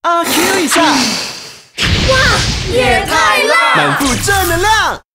阿 Q 一下， 哇，也太辣！ 满腹正能量。